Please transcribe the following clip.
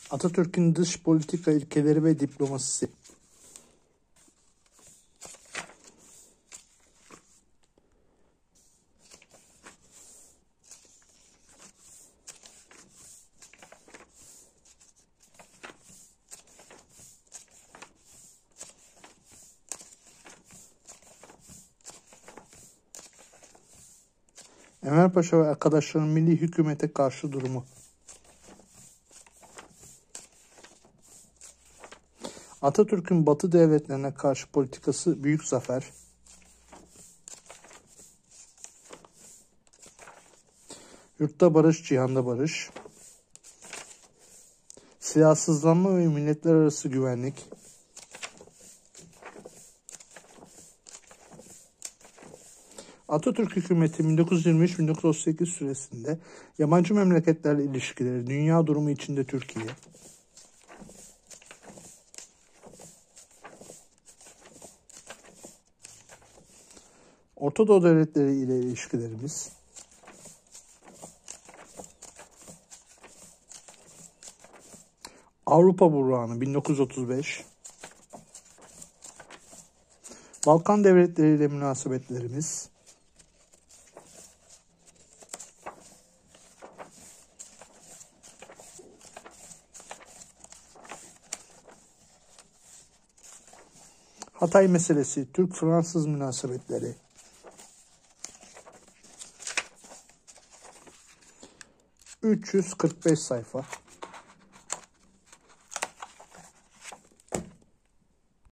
Atatürk'ün dış politika ilkeleri ve diplomasisi. Enver Paşa ve arkadaşlarının milli hükümete karşı durumu. Atatürk'ün Batı devletlerine karşı politikası büyük zafer. Yurtta barış, cihanda barış. Silahsızlanma ve milletler arası güvenlik. Atatürk hükümeti 1923-1938 süresinde yabancı memleketlerle ilişkileri, dünya durumu içinde Türkiye. Orta Doğu devletleri ile ilişkilerimiz. Avrupa Burhanı 1935. Balkan devletleri ile münasebetlerimiz. Hatay meselesi, Türk-Fransız münasebetleri. ...345 sayfa.